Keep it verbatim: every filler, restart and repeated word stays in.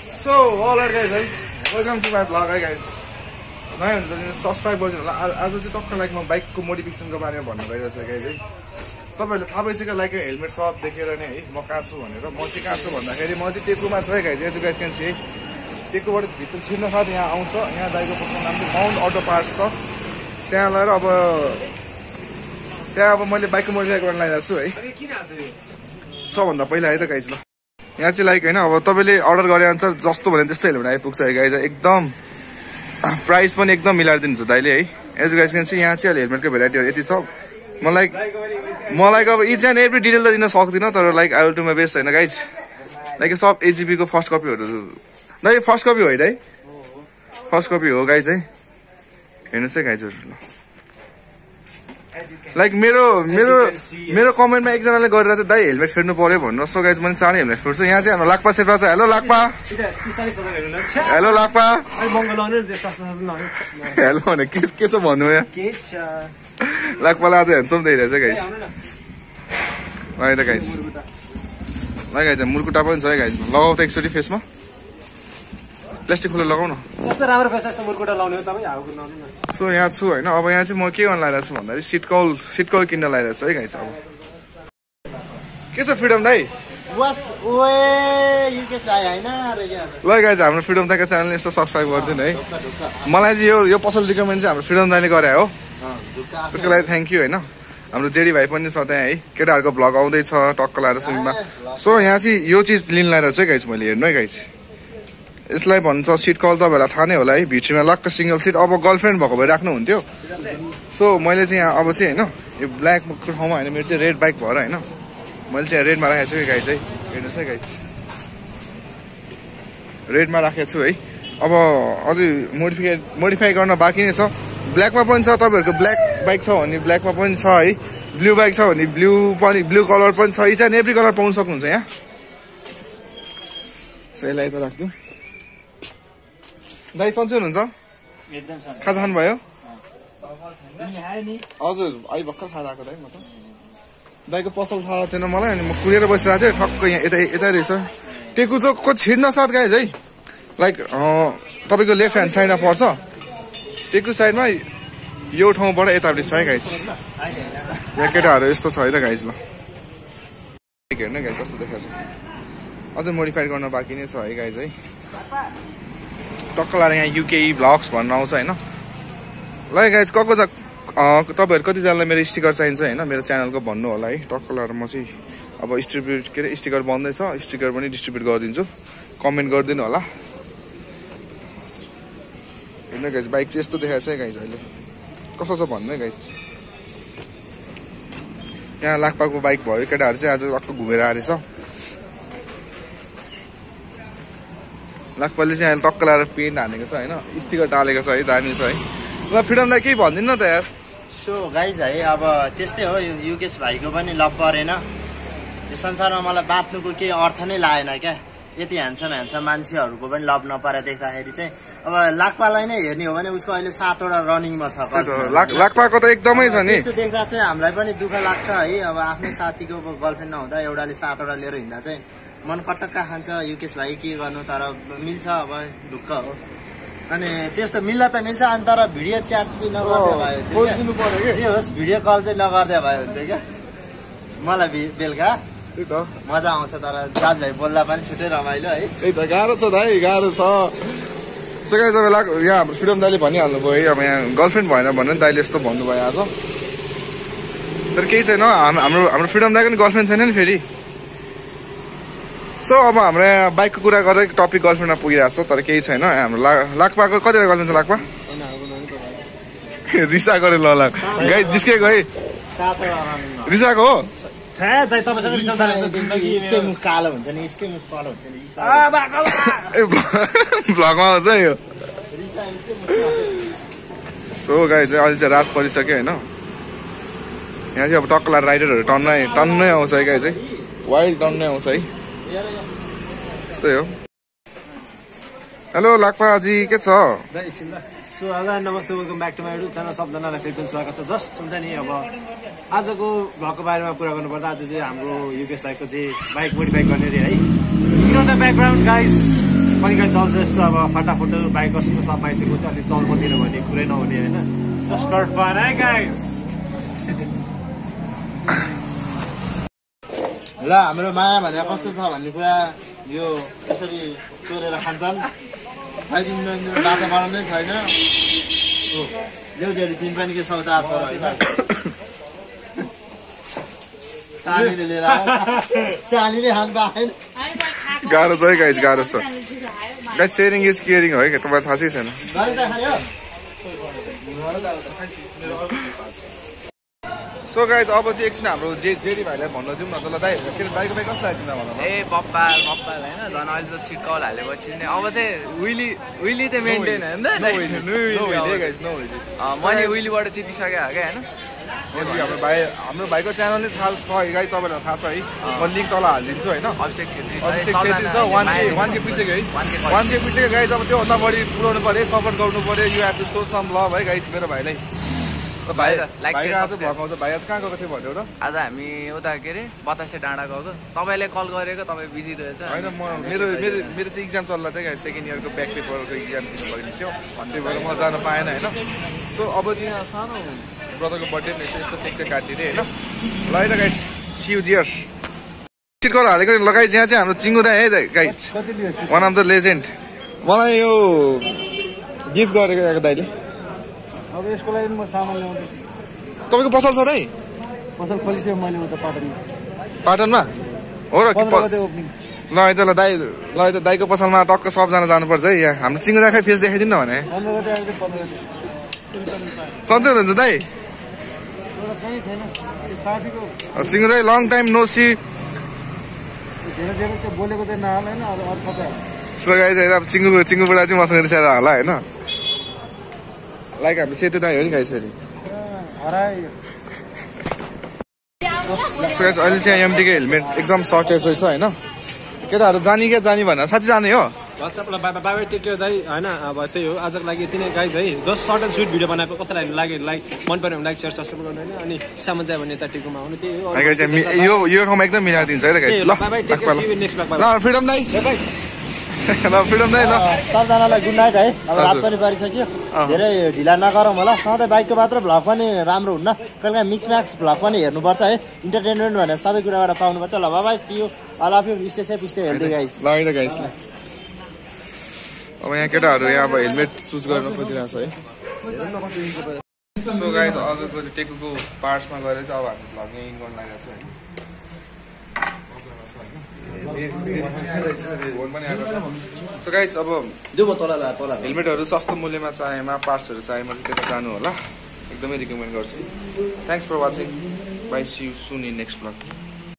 So, all right guys, है welcome to my vlog है guys. नयाँ हुन्छ भने सब्सक्राइब गरिदिनु होला. आज चाहिँ टक्क लाइक म बाइकको मोडिफिकेसनको बारेमा भन्नु गइरहेको छु गाइस है. तपाईहरुले थाहा भइसक्यो लाइक हेलमेट सब देखेर नै है म कहाँ छु भनेर. म चाहिँ कहाँ छु भन्दाखेरि म चाहिँ टेकुमा छु है गाइस. यहाँ चाहिँ गाइस क्यान सी है. टेकुबाट भित्र छिर्न साथ यहाँ आउँछ. यहाँ दाइको पसलको नाम चाहिँ माउन्ट अटो पार्ट्स छ. त्यहाँ लगेर अब त्यहाँ अब मैले बाइकको मोडिफाई गर्न लागिरहेको छु है. किन आछ यो? सबभन्दा पहिला है त गाइस ल. यहाँ चाहिँ लाइक हैन अब तपाईले अर्डर गरे अनुसार जस्तो भने त्यस्तै हेलमेट आइपुग्छ है गाइस. एकदम प्राइस पनि एकदम मिलाएर दिनुहुन्छ दाइले है. एज गाइस क्यान सी यहाँ चाहिँ हेलमेटको भेराइटीहरु यति छ. मलाई मलाई अब इच एन्ड एभ्री डिटेल त दिन सक्दिनँ तर like I will do my best हैन गाइस. लाइक सब एजीपी को फर्स्ट कपीहरु दाइ फर्स्ट कपी हो है दाइ. फर्स्ट कपी हो गाइस है. हेर्नुस् है गाइसहरु. लाइक मेरो मेरो मेरो कमेन्टमा एकजनाले गरेर चाहिँ दाइ हेलमेट फेर्नु पर्यो भन्नु. सो गाइस मैले चाँडै हेलमेट फेर्छु. यहाँ चाहिँ हाम्रो लाक्पा सेर्पा छ. Hello Lakpa. Hello Lakpa. Hello भने के के छ भन्नु यहाँ. लाक्पालाई आज ह्यान्डसम देखिरहेछ गाइस. है त गाइस. ल गाइस मुर्कुटा पनि छ है गाइस. लगाउ त एकचोटि फेसमा. प्लास्टिक फुल लगाउ न. कस्तो राम्रो फेस छ मुर्कुटा लाउने हो तपाई हाउको लाउनु न. सो यहाँ छु हैन. अब यहाँ चाहिँ म के गर्न लागिरहेको छु भन्दाखेरि सिट कल सिट कल किन्न लागिरहेको छु है गाइस. अब के छ फ्रिडम दाइ? बस ओए युकेश भाइ हैन रे यार. ल गाइस हाम्रो फ्रिडम दाइको च्यानल यस्तो सब्स्क्राइब गरिदिनु है. मलाई चाहिँ यो यो पसल रिकमेन्ड चाहिँ हाम्रो फ्रिडम दाइले गरे हो. त्यसको लागि थ्याङ्क यू हैन. हाम्रो जेडी भाइ पनि छ त्यहाँ है. केटाहरुको भ्लग आउँदै छ टक्क लाएर स्विङमा. सो यहाँ चाहिँ यो चीज लिन लागिरहेको छु है गाइस. मैले हेर्नु है गाइस. यसलाई भन्छ सिट कल तपाईँलाई थाहा नै होला है. भित्रीमा लक्क सिंगल सिट. अब गर्लफ्रेन्ड भएको भए राख्नु हुन्थ्यो. सो मैले चाहिँ यहाँ अब चाहिँ होइन यो ब्ल्याकको ठाउँमा होइन मेरो चाहिँ रेड बाइक भएर होइन मैले चाहिँ रेडमा राखेको छु है गाइस है. हेर्नुहोस् है गाइस. रेडमा राखेको छु है. अब अझै मोडिफाई मोडिफाई गर्न बाँकी नै छ. ब्ल्याकमा पनि छ. तपाईँहरूको ब्ल्याक बाइक छ भने ब्ल्याकमा पनि छ है. ब्लू बाइक छ भने ब्लू पनि ब्लू कलर पनि छ. इच एन्ड एभ्री कलर पाउन सक्नुहुन्छ यहाँ. यसलाई त राखिदिउँ. दाइ सन्चै हुनुहुन्छ? एकदम सन्चै. खाजा खानु भयो? नि हजुर अहिले भर्खर खाएर आएको दाइ म त. दाइको पसल थाहा थिएन मलाई. अनि म कुरेर बसिरहेको थिएँ. ठक्क यहाँ यता यता रहेछ. टेकु चोकको छिर्न साथ गाइस है. लाइक तपाईँको लेफ्ट ह्यान्ड साइडमा पर्छ. टेकु साइडमा यो ठाउँबाट यतापट्टि छ है गाइस. यहाँ केटाहरू यस्तो छ है त गाइस. ल हेर्नु गाइस कस्तो देखाएको छ. अझै मोडिफाई गर्न बाँकी नै छ है गाइस है. टक्क लाएर यहाँ युके भ्लग्स भन्नु आउँछ होइन. ल गाइस कको जा तपाईँहरू कतिजनालाई मेरो स्टिकर चाहिन्छ होइन मेरो च्यानलको भन्नु होला है. टक्क लाएर म चाहिँ अब डिस्ट्रिब्युट के अरे स्टिकर बन्दैछ. स्टिकर पनि डिस्ट्रिब्युट गरिदिन्छु. कमेन्ट गरिदिनु होला. हेर्नु गाइस बाइक चाहिँ यस्तो देखाएको छ है गाइस. अहिले कस्तो छ भन्नु है गाइस. यहाँ लाक्पाको बाइक भयो. केटाहरू चाहिँ आज टक्क घुमेर आएर छ. लाक्पाले चाहिँ अहिले टक्क लाएर पेन्ट हानेको छ होइन. स्टिकर टालेको छ है. दामी छ है. ल फ्रिडम दाइ केही भनिदिनु न त यार. सो गाइज है अब त्यस्तै हो. यो युकेश भाइको पनि लभ परेन. यो संसारमा मलाई बाँच्नुको केही अर्थ नै लागेन क्या. यति ह्यान्डसम ह्यान्डसम मान्छेहरूको पनि लभ नपरे देख्दाखेरि चाहिँ अब लाक्पालाई नै हेर्ने हो भने उसको अहिले सातवटा रनिङमा छ. लाक्पाको त एकदमै छ नि. त्यस्तो देख्दा चाहिँ हामीलाई पनि दुःख लाग्छ है. अब आफ्नै साथीको गर्लफ्रेन्ड नहुँदा एउटाले सातवटा लिएर हिँड्दा चाहिँ मन कटक्का खान्छ. युकेश भाइ के गर्नु तर मिल्छ अब ढुक्क हो. अनि त्यस्तो मिल्न त मिल्छ. अनि तर भिडियो च्याट चाहिँ नगर्दै भयो. जे होस् भिडियो कल चाहिँ नगर्दै भयो हुन्थ्यो क्या. मलाई बेलुका मजा आउँछ. तर दाजुभाइ बोल्दा पनि छुट्टै रमाइलो है. त्यही त गाह्रो छ दाइ गाह्रो छ. सबै सबै लाग यहाँ हाम्रो फ्रिडम दाइले भनिहाल्नु भयो है. अब यहाँ गर्लफ्रेन्ड भएन भने दाइले यस्तो भन्नुभयो आज. तर केही छैन. हाम्रो हाम्रो फ्रिडम दाइको नि गर्लफ्रेन्ड छैन नि फेरि. सो अब हाम्रो यहाँ बाइकको कुरा गर्दै टपिक गर्लफ्रेन्डमा पुगिरहेको छ. तर केही छैन. हाम्रो लाक्पाको कतिवटा गर्लफ्रेन्ड छ लाक्पा? रिसा गरे ल लाग गाई जिस्के गए रिसाको हो. कालो हुन्छ नि. यसकै मुख कालो हुन्छ नि. भ्लगमा आउँछ यो. सो गाई चाहिँ अहिले चाहिँ रात परिसक्यो होइन. यहाँ चाहिँ अब टक्क लाएर राइडरहरू टन्नै टन्नै आउँछ है गाई चाहिँ. वाइल्ड टन्नै आउँछ है. यस्तै हो. हेलो लाक्पाजी के छ? सो हजुर नमस्ते. Welcome back to my YouTube channel. सबजनालाई फेरि पनि स्वागत छ. जस्ट हुन्छ नि अब आजको भ्लगको बारेमा कुरा गर्नुपर्दा आज चाहिँ हाम्रो युकेश दाइको चाहिँ बाइक मोडिफाई गर्ने रे है. इन द ब्याकग्राउन्ड गाइज कहीँ कहीँ चल्छ यस्तो अब फाटाफुट बाइक कस्तो सब पाइसकेको चाहिँ अलिक चल्पतिर भन्ने कुरै नहुने होइन जस्ट नट फन है गाइस ल हाम्रो माया भनेर कस्तो छ भन्ने कुरा यो यसरी चोरेर खान्छन् खाइदिनु बाटो बनाउँदै छैन ल्याउ तिमी पनि के सौदा छ होइन सानीले लिएर सानीले खानु पाएन गाह्रो छ है गाइज गाह्रो छ गाइज सेयरिङ इज केयरिङ हो है तपाईँलाई थाहा चाहिँ छैन सो गाइज अब चाहिँ एकछिन हाम्रो जे जेडी भाइलाई भन्न जाउँ न त ल दाइ दाइको भाइ कसलाई चिन्दा भन ए पप्पा पप्पा होइन झन् अहिले त सिट कल हालेपछि नि अब चाहिँ विली विली चाहिँ मेन्टेन होइन मैले विलीबाट जितिसकेँ क्या होइन हाम्रो भाइ हाम्रो भाइको च्यानल नै थाहा छ गाइज तपाईँलाई थाहा छ है म लिङ्क तल हालिदिन्छु होइन अभिषेक छेत्री छ वान के वान के पुगिसक्यो है वान के पुगिसक्यो गाइज अब त्योभन्दा बढी पुऱ्याउनु पऱ्यो सपोर्ट गर्नु पऱ्यो you have to show some love है गाइज मेरो भाइलाई भाइ आज भगाउँछ भाइ आज कहाँ गएको थियो भन्यो त आज हामी उता के अरे बतासे डाँडा गएको तपाईँले कल गरेको तपाईँ बिजी रहेछ होइन म मेरो मेरो मेरो चाहिँ इक्जाम चल्ला चाहिँ सेकेन्ड इयरको ब्याक पेपरको इक्जाम दिनु लागि थियो त्यही भएर म जान पाएन होइन सो अब चाहिँ सानो ब्रदरको बर्थडे नै यस्तो केक चाहिँ काटिदिएँ होइन ल है त गाइज सी यु डियर सिट गरेर हालेको लगाइ जहाँ चाहिँ हाम्रो चिङ्गु दाइ है त guys one of the legend मलाई यो गिफ्ट गरेको आएको दाइले अब यसको लागि म सामान ल्याउँछु तपाईँको पसल छ दाइ पसल खोलिसक्यो मैले उता पाटनमा पाटनमा हो र ल है त ल दाइ ल है त दाइको पसलमा टक्क सबजना जानुपर्छ है यहाँ हाम्रो चिङ्गु दाइ फेस देखाइदिनु भने सन्चै हुनुहुन्छ दाइ चिङ्गु दाइ लङ टाइम नो सी बोलेको चाहिँ नहाल होइन सो गाइज अब चिङ्गु चिङ्गु बुढा चाहिँ मसँग रिसाएर होला होइन लाइक हाम्रो सेतो दाइ हो नि गाइस फेरि सो गाइस अहिले चाहिँ एमडीको हेलमेट एकदम सर्टेज रहेछ होइन केटाहरू जाने क्या जाने भनेर साँच्चै जाने हो वाट्सएपलाई बाई बाई टेक केयर दाइ होइन अब त्यही हो आजको लागि यति नै गाइज है just short and sweet video बनाएको कस्तो लाग्यो लाग्यो लाइक मन पऱ्यो भने लाइक सेयर सब्सक्राइब गर्नु होइन अनि सामान चाहिँ भने यता टेकुमा आउनु त्यही हो यो यो ठाउँमा एकदम मिलाइदिन्छ है गाइस ल ल फ्रिडम दाइ ल फ्रिडम दाइ ल सबजनालाई गुड नाइट है अब रात पनि परिसक्यो धेरै ढिला नगरौँ होला सधैँ बाइकको मात्र भ्लग पनि राम्रो हुन्न कहिले काहीँ मिक्स म्याक्स भ्लग पनि हेर्नुपर्छ है इन्टरटेनमेन्ट भनेर सबै कुराबाट पाउनुपर्छ ल bye see you all of you stay safe stay healthy guys ल है त गाइस अब यहाँ केटाहरू यहाँ अब हेलमेट चुज गर्न खोजिरहेको छ है सो गाइस अझको टेकुको पार्ट्समा गएर चाहिँ अब हामी भ्लग यहीँ गर्न लागेको छ होइन सो गाइस अब हेलमेटहरू सस्तो मूल्यमा चाहेमा पार्ट्सहरू चाहेमा चाहिँ त्यता जानु होला एकदमै रिकमेन्ड गर्छु thanks for watching bye see you soon in next vlog